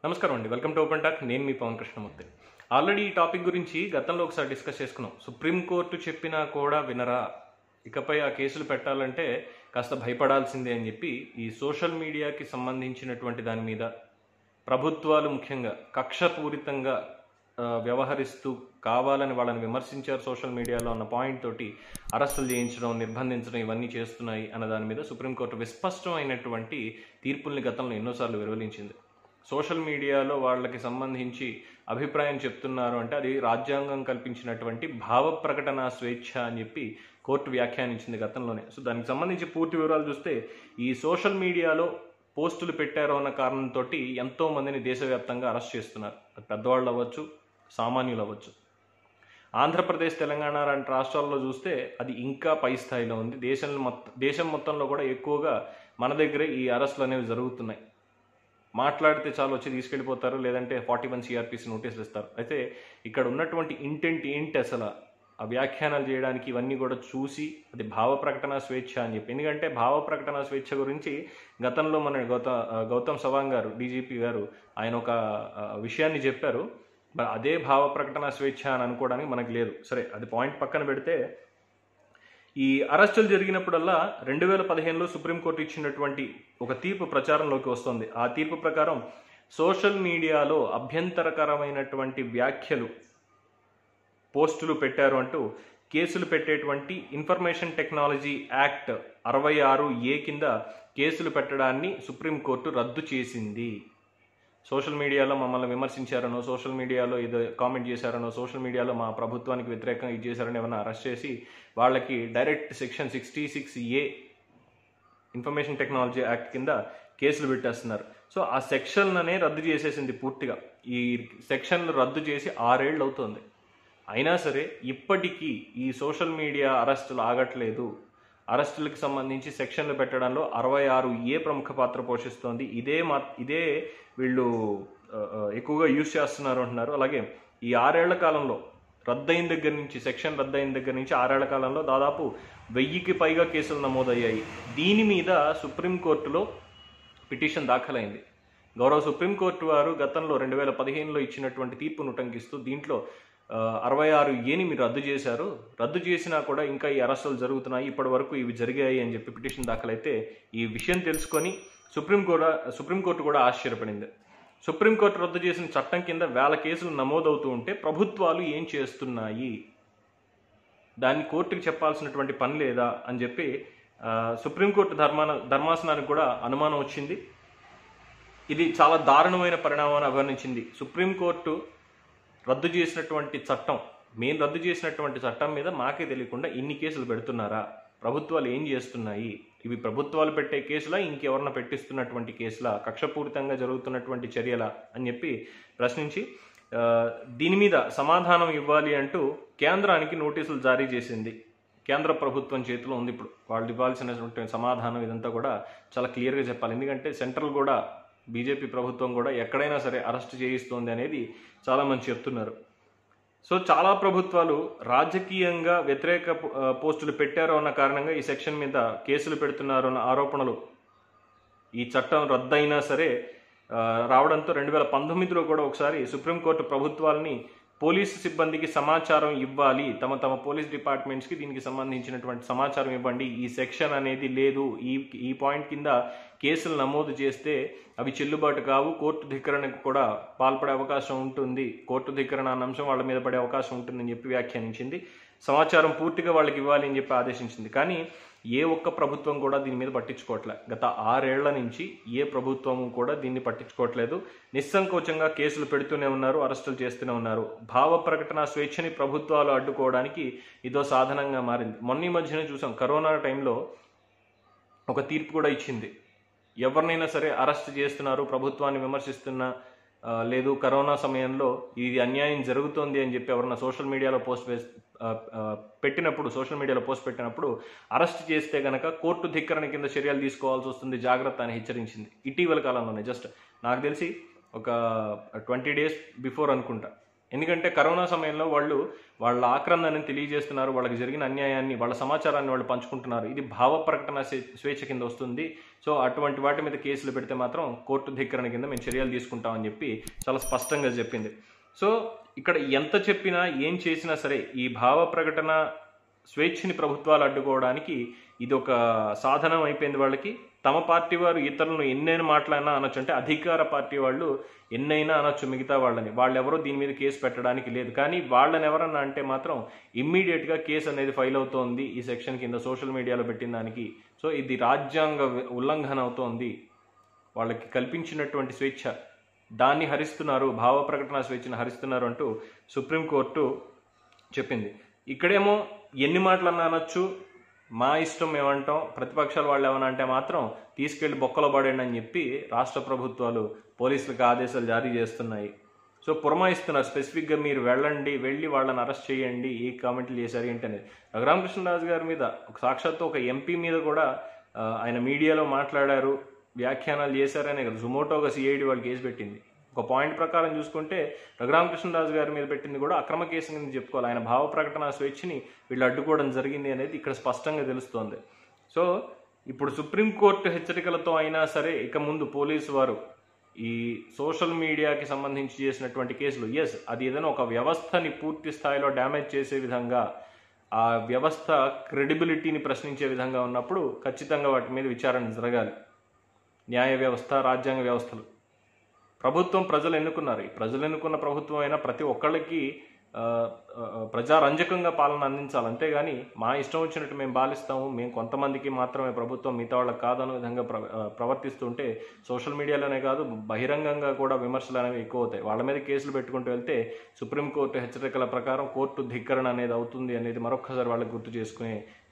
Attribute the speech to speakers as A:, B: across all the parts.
A: నమస్కారం అండి. Welcome to Open Talk. నేను మీ పవన్ కృష్ణమూర్తి. ఆల్రెడీ ఈ టాపిక్ గురించి గతంలో ఒకసారి డిస్కస్ చేసుకున్నాం. సుప్రీంకోర్టు చెప్పినా కూడా వినరా, ఇకపై ఆ కేసులు పెట్టాలంటే కాస్త భయపడాల్సిందే అని చెప్పి ఈ సోషల్ మీడియాకి సంబంధించినటువంటి దాని మీద ప్రభుత్వాలు ముఖ్యంగా కక్షపూరితంగా వ్యవహరిస్తూ కావాలని వాళ్ళని విమర్శించారు సోషల్ మీడియాలో అన్న పాయింట్ తోటి అరెస్టులు చేయించడం, నిర్బంధించడం ఇవన్నీ చేస్తున్నాయి అన్న దాని మీద సుప్రీంకోర్టు విస్పష్టమైనటువంటి తీర్పుల్ని గతంలో ఎన్నోసార్లు వివరించింది. సోషల్ మీడియాలో వాళ్ళకి సంబంధించి అభిప్రాయం చెప్తున్నారు అంటే అది రాజ్యాంగం కల్పించినటువంటి భావ ప్రకటన స్వేచ్ఛ అని చెప్పి కోర్టు వ్యాఖ్యానించింది గతంలోనే. సో దానికి సంబంధించి పూర్తి వివరాలు చూస్తే ఈ సోషల్ మీడియాలో పోస్టులు పెట్టారో అన్న కారణంతో ఎంతో మందిని దేశవ్యాప్తంగా అరెస్ట్ చేస్తున్నారు. అది పెద్దవాళ్ళు అవ్వచ్చు, సామాన్యులు అవ్వచ్చు. ఆంధ్రప్రదేశ్, తెలంగాణ లాంటి రాష్ట్రాల్లో చూస్తే అది ఇంకా పై స్థాయిలో ఉంది. దేశం మొత్తంలో కూడా ఎక్కువగా మన దగ్గరే ఈ అరెస్టులు అనేవి జరుగుతున్నాయి. మాట్లాడితే చాలు వచ్చి తీసుకెళ్ళిపోతారు, లేదంటే 41 CRPC నోటీసులు ఇస్తారు. అయితే ఇక్కడ ఉన్నటువంటి ఇంటెంట్ ఏంటి అసలు, ఆ వ్యాఖ్యానాలు చేయడానికి ఇవన్నీ కూడా చూసి అది భావ ప్రకటన స్వేచ్ఛ అని చెప్పి. ఎందుకంటే భావ ప్రకటన స్వేచ్ఛ గురించి గతంలో మన గౌతమ్ సవాంగ్ గారు, డీజీపీ గారు, ఆయన ఒక విషయాన్ని చెప్పారు. మరి అదే భావ ప్రకటన స్వేచ్ఛ అని అనుకోవడానికి మనకు లేదు. సరే, అది పాయింట్ పక్కన పెడితే ఈ అరెస్టులు జరిగినప్పుడల్లా 2015లో సుప్రీంకోర్టు ఇచ్చినటువంటి ఒక తీర్పు ప్రచారంలోకి వస్తుంది. ఆ తీర్పు ప్రకారం సోషల్ మీడియాలో అభ్యంతరకరమైనటువంటి వ్యాఖ్యలు, పోస్టులు పెట్టారు అంటూ కేసులు పెట్టేటువంటి ఇన్ఫర్మేషన్ టెక్నాలజీ యాక్ట్ 66A కింద కేసులు పెట్టడాన్ని సుప్రీంకోర్టు రద్దు చేసింది. సోషల్ మీడియాలో మమ్మల్ని విమర్శించారనో, సోషల్ మీడియాలో ఏదో కామెంట్ చేశారనో, సోషల్ మీడియాలో మా ప్రభుత్వానికి వ్యతిరేకంగా ఇది చేశారని ఏమైనా అరెస్ట్ చేసి వాళ్ళకి direct section 66A information technology act కింద కేసులు పెట్టేస్తున్నారు. సో ఆ సెక్షన్లనే రద్దు చేసేసింది పూర్తిగా. ఈ సెక్షన్లు రద్దు చేసి 6 ఏళ్ళు అవుతుంది. అయినా సరే ఇప్పటికీ ఈ సోషల్ మీడియా అరెస్టులు ఆగట్లేదు. అరెస్టులకు సంబంధించి సెక్షన్లు పెట్టడంలో 66A ప్రముఖ పాత్ర పోషిస్తోంది. ఇదే వీళ్ళు ఎక్కువగా యూజ్ చేస్తున్నారు అంటున్నారు. అలాగే ఈ 6 ఏళ్ల కాలంలో సెక్షన్ రద్దయిన దగ్గర నుంచి 6 ఏళ్ల కాలంలో దాదాపు 1000కి పైగా కేసులు నమోదయ్యాయి. దీని మీద సుప్రీంకోర్టులో పిటిషన్ దాఖలైంది. గౌరవ సుప్రీంకోర్టు వారు గతంలో 2015లో ఇచ్చినటువంటి తీర్పును ఉటంకిస్తూ దీంట్లో 66Aని మీరు రద్దు చేశారు, రద్దు చేసినా కూడా ఇంకా ఈ అరెస్టులు జరుగుతున్నాయి, ఇప్పటి వరకు ఇవి జరిగాయి అని చెప్పి పిటిషన్ దాఖలైతే ఈ విషయం తెలుసుకొని సుప్రీంకోర్టు కూడా ఆశ్చర్యపడింది. సుప్రీంకోర్టు రద్దు చేసిన చట్టం కింద 1000 కేసులు నమోదవుతూ ఉంటే ప్రభుత్వాలు ఏం చేస్తున్నాయి, దాన్ని కోర్టుకు చెప్పాల్సినటువంటి పని లేదా అని చెప్పి సుప్రీంకోర్టు ధర్మాసనానికి కూడా అనుమానం వచ్చింది. ఇది చాలా దారుణమైన పరిణామాన్ని అభివర్ణించింది. సుప్రీంకోర్టు రద్దు చేసినటువంటి చట్టం మీద మాకే తెలియకుండా ఇన్ని కేసులు పెడుతున్నారా, ప్రభుత్వాలు ఏం చేస్తున్నాయి, ఇవి ప్రభుత్వాలు పెట్టే కేసులా, ఇంకెవరన్నా పెట్టిస్తున్నటువంటి కేసులా, కక్షపూరితంగా జరుగుతున్నటువంటి చర్యలా అని చెప్పి ప్రశ్నించి దీని మీద సమాధానం ఇవ్వాలి అంటూ కేంద్రానికి నోటీసులు జారీ చేసింది. కేంద్ర ప్రభుత్వం చేతిలో ఉంది ఇప్పుడు. వాళ్ళు ఇవ్వాల్సినటువంటి సమాధానం ఇదంతా కూడా చాలా క్లియర్గా చెప్పాలి. ఎందుకంటే సెంట్రల్ కూడా, బీజేపీ ప్రభుత్వం కూడా ఎక్కడైనా సరే అరెస్ట్ చేయిస్తోంది అనేది చాలామంది చెప్తున్నారు. సో చాలా ప్రభుత్వాలు రాజకీయంగా వ్యతిరేక పోస్టులు పెట్టారో అన్న కారణంగా ఈ సెక్షన్ మీద కేసులు పెడుతున్నారు అన్న ఆరోపణలు ఈ చట్టం రద్దయినా సరే రావడంతో 2019లో కూడా ఒకసారి సుప్రీంకోర్టు ప్రభుత్వాలని పోలీసు సిబ్బందికి సమాచారం ఇవ్వాలి, తమ పోలీస్ డిపార్ట్మెంట్స్కి దీనికి సంబంధించినటువంటి సమాచారం ఇవ్వండి, ఈ సెక్షన్ అనేది లేదు, ఈ పాయింట్ కింద కేసులు నమోదు చేస్తే అవి చెల్లుబాటు కావు, కోర్టు ధిక్కరణకు కూడా పాల్పడే అవకాశం ఉంటుంది, కోర్టు ధిక్కరణ అన్న అంశం వాళ్ళ మీద పడే అవకాశం ఉంటుందని చెప్పి వ్యాఖ్యానించింది. సమాచారం పూర్తిగా వాళ్ళకి ఇవ్వాలి అని చెప్పి ఆదేశించింది. కానీ ఏ ఒక్క ప్రభుత్వం కూడా దీని మీద పట్టించుకోవట్లే. గత 6 ఏళ్ల నుంచి ఏ ప్రభుత్వం కూడా దీన్ని పట్టించుకోవట్లేదు. నిస్సంకోచంగా కేసులు పెడుతూనే ఉన్నారు, అరెస్టులు చేస్తూనే ఉన్నారు. భావ ప్రకటన స్వేచ్ఛని ప్రభుత్వాలు అడ్డుకోవడానికి ఇదో సాధనంగా మారింది. మొన్న మధ్యన చూసాం, కరోనా టైంలో ఒక తీర్పు కూడా ఇచ్చింది. ఎవరినైనా సరే అరెస్ట్ చేస్తున్నారు, ప్రభుత్వాన్ని విమర్శిస్తున్నా లేదు, కరోనా సమయంలో ఇది అన్యాయం జరుగుతోంది అని చెప్పి ఎవరన్నా సోషల్ మీడియాలో పోస్ట్ పెట్టినప్పుడు అరెస్ట్ చేస్తే గనక కోర్టు ధిక్కరణ కింద చర్యలు తీసుకోవాల్సి వస్తుంది, జాగ్రత్త అని హెచ్చరించింది. ఇటీవల కాలంలోనే, జస్ట్ నాకు తెలిసి ఒక 20 days బిఫోర్ అనుకుంటా, ఎందుకంటే కరోనా సమయంలో వాళ్ళు వాళ్ళ ఆక్రందనని తెలియజేస్తున్నారు, వాళ్ళకి జరిగిన అన్యాయాన్ని, వాళ్ళ సమాచారాన్ని వాళ్ళు పంచుకుంటున్నారు. ఇది భావ ప్రకటన స్వేచ్ఛ కింద వస్తుంది. సో అటువంటి వాటి మీద కేసులు పెడితే మాత్రం కోర్టు ధిక్కరణ కింద మేము చర్యలు తీసుకుంటామని చెప్పి చాలా స్పష్టంగా చెప్పింది. సో ఇక్కడ ఎంత చెప్పినా ఏం చేసినా సరే ఈ భావ ప్రకటన స్వేచ్ఛని ప్రభుత్వాలు అడ్డుకోవడానికి ఇది ఒక సాధనం అయిపోయింది వాళ్ళకి. తమ పార్టీ వారు ఇతరులను ఎన్నైనా మాట్లాడినా అనొచ్చు, అంటే అధికార పార్టీ వాళ్ళు ఎన్నైనా అనొచ్చు మిగతా వాళ్ళని, వాళ్ళెవరో దీని మీద కేసు పెట్టడానికి లేదు. కానీ వాళ్ళని ఎవరన్నా అంటే మాత్రం ఇమ్మీడియట్గా కేసు అనేది ఫైల్ అవుతోంది ఈ సెక్షన్ కింద, సోషల్ మీడియాలో పెట్టిన దానికి. సో ఇది రాజ్యాంగ ఉల్లంఘన అవుతోంది, వాళ్ళకి కల్పించినటువంటి స్వేచ్ఛ దాన్ని హరిస్తున్నారు, భావ ప్రకటన స్వేచ్ఛను హరిస్తున్నారు అంటూ సుప్రీంకోర్టు చెప్పింది. ఇక్కడేమో ఎన్ని మాటలన్నా అనొచ్చు, మా ఇష్టం ఏమంటాం, ప్రతిపక్షాలు వాళ్ళు ఏమన్నా అంటే మాత్రం తీసుకెళ్లి బొక్కలో పడండి అని చెప్పి రాష్ట్ర ప్రభుత్వాలు పోలీసులకు ఆదేశాలు జారీ చేస్తున్నాయి. సో పురమాయిస్తున్నారు స్పెసిఫిక్గా, మీరు వెళ్ళి వాళ్ళని అరెస్ట్ చేయండి, ఏ కామెంట్లు చేశారు ఏంటనేది. రఘురామకృష్ణరాజు గారి మీద సాక్షాత్తు ఒక ఎంపీ మీద కూడా ఆయన మీడియాలో మాట్లాడారు, వ్యాఖ్యానాలు చేశారనే కదా జుమోటోగా సిఐడి వాళ్ళు కేసు పెట్టింది. ఒక పాయింట్ ప్రకారం చూసుకుంటే రఘురామకృష్ణరాజు గారి మీద పెట్టింది కూడా అక్రమ కేసు కింద చెప్పుకోవాలి. ఆయన భావ ప్రకటన స్వేచ్ఛని వీళ్ళు అడ్డుకోవడం జరిగింది అనేది ఇక్కడ స్పష్టంగా తెలుస్తోంది. సో ఇప్పుడు సుప్రీంకోర్టు హెచ్చరికలతో అయినా సరే ఇక ముందు పోలీసు వారు ఈ సోషల్ మీడియాకి సంబంధించి చేసినటువంటి కేసులు, అది ఏదైనా ఒక వ్యవస్థని పూర్తి స్థాయిలో డ్యామేజ్ చేసే విధంగా, ఆ వ్యవస్థ క్రెడిబిలిటీని ప్రశ్నించే విధంగా ఉన్నప్పుడు ఖచ్చితంగా వాటి మీద విచారణ జరగాలి. న్యాయ వ్యవస్థ, రాజ్యాంగ వ్యవస్థలు, ప్రభుత్వం ప్రజలు ఎన్నుకున్నారు. ఈ ప్రజలు ఎన్నుకున్న ప్రభుత్వం అయినా ప్రతి ఒక్కళ్ళకి ప్రజారంజకంగా పాలన అందించాలి. అంతేగాని మా ఇష్టం వచ్చినట్టు మేము పాలిస్తాము, మేము కొంతమందికి మాత్రమే ప్రభుత్వం మిగతా వాళ్ళకి కాదనే విధంగా ప్రవర్తిస్తుంటే సోషల్ మీడియాలోనే కాదు బహిరంగంగా కూడా విమర్శలు అనేవి ఎక్కువ అవుతాయి. వాళ్ళ మీద కేసులు పెట్టుకుంటూ వెళ్తే సుప్రీంకోర్టు హెచ్చరికల ప్రకారం కోర్టు ధిక్కరణ అనేది అవుతుంది అనేది మరొక్కసారి వాళ్ళకి గుర్తు చేసుకునే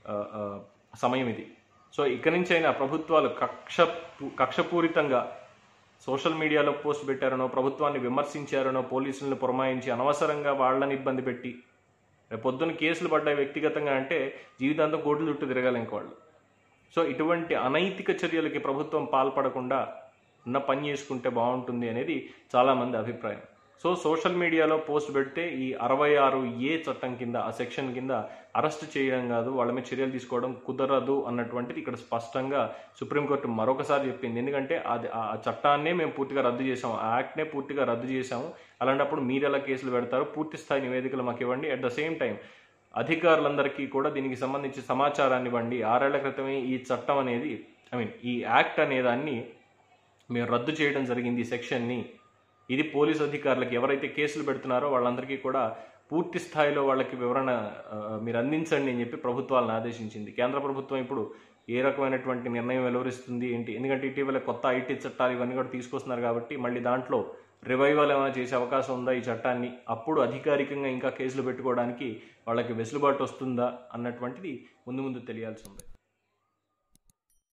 A: సమయం ఇది. సో ఇక నుంచి అయినా ప్రభుత్వాలు కక్షపూరితంగా సోషల్ మీడియాలో పోస్ట్ పెట్టారనో, ప్రభుత్వాన్ని విమర్శించారనో, పోలీసులను పురమాయించి అనవసరంగా వాళ్ళని ఇబ్బంది పెట్టి పొద్దున్న కేసులు పడ్డాయి వ్యక్తిగతంగా అంటే జీవితాంతం కోర్టుల చుట్టూ తిరగాలి ఇంక వాళ్ళు. సో ఇటువంటి అనైతిక చర్యలకి ప్రభుత్వం పాల్పడకుండా ఉన్న పని చేసుకుంటే బాగుంటుంది అనేది చాలామంది అభిప్రాయం. సో సోషల్ మీడియాలో పోస్ట్ పెడితే ఈ 66A చట్టం కింద, ఆ సెక్షన్ కింద అరెస్ట్ చేయడం కాదు, వాళ్ళ మీద చర్యలు తీసుకోవడం కుదరదు అన్నటువంటిది ఇక్కడ స్పష్టంగా సుప్రీంకోర్టు మరొకసారి చెప్పింది. ఎందుకంటే ఆ చట్టాన్నే మేము పూర్తిగా రద్దు చేసాము, ఆ యాక్ట్నే పూర్తిగా రద్దు చేసాము. అలాంటప్పుడు మీరు ఎలా కేసులు పెడతారు, పూర్తి స్థాయి నివేదికలు మాకు ఇవ్వండి. అట్ ద సేమ్ టైం అధికారులందరికీ కూడా దీనికి సంబంధించి సమాచారాన్ని ఇవ్వండి. 6 ఏళ్ల క్రితమే ఈ చట్టం అనేది, ఈ యాక్ట్ అనేదాన్ని మేము రద్దు చేయడం జరిగింది ఈ సెక్షన్ని. ఇది పోలీసు అధికారులకు ఎవరైతే కేసులు పెడుతున్నారో వాళ్ళందరికీ కూడా పూర్తి స్థాయిలో వాళ్ళకి వివరణ మీరు అందించండి అని చెప్పి ప్రభుత్వాలను ఆదేశించింది. కేంద్ర ప్రభుత్వం ఇప్పుడు ఏ రకమైనటువంటి నిర్ణయం వెలువరిస్తుంది ఏంటి, ఎందుకంటే ఇటీవల కొత్త ఐటీ చట్టాలు ఇవన్నీ కూడా తీసుకొస్తున్నారు కాబట్టి మళ్ళీ దాంట్లో రివైవల్ ఏమైనా చేసే అవకాశం ఉందా ఈ చట్టాన్ని, అప్పుడు అధికారికంగా ఇంకా కేసులు పెట్టుకోవడానికి వాళ్ళకి వెసులుబాటు వస్తుందా అన్నటువంటిది ముందు తెలియాల్సి ఉంది.